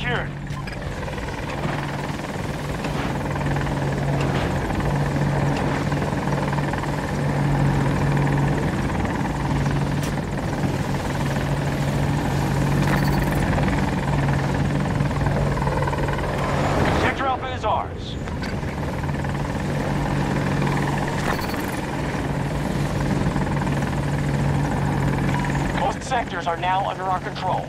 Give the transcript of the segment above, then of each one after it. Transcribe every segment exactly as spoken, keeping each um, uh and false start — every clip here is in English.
secured. Sector Alpha is ours. Most sectors are now under our control.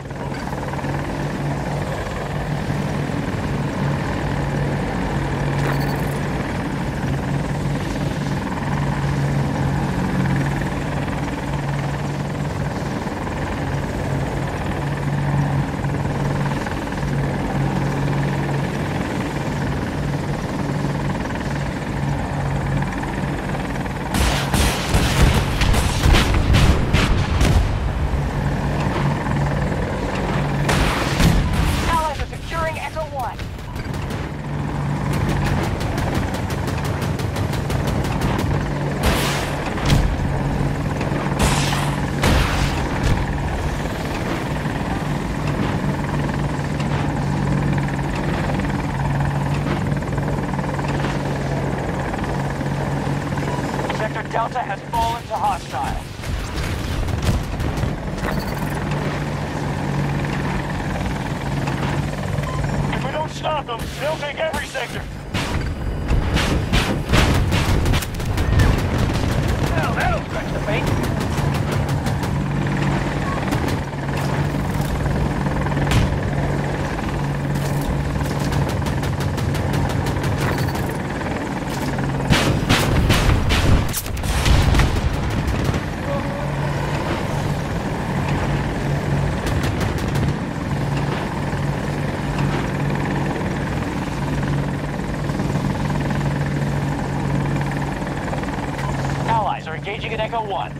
Delta has fallen to hostiles. If we don't stop them, they'll take every sector. Well, that'll stretch the bait. Engaging at Echo one.